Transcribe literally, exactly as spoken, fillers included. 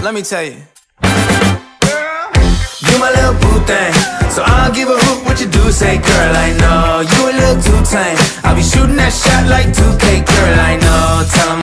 let me tell you. You my little boo thing, so I don't give a hoot what you do say. Girl, I know you a little too tame. I'll be shooting that shot like two K. Girl, I know, tell 'em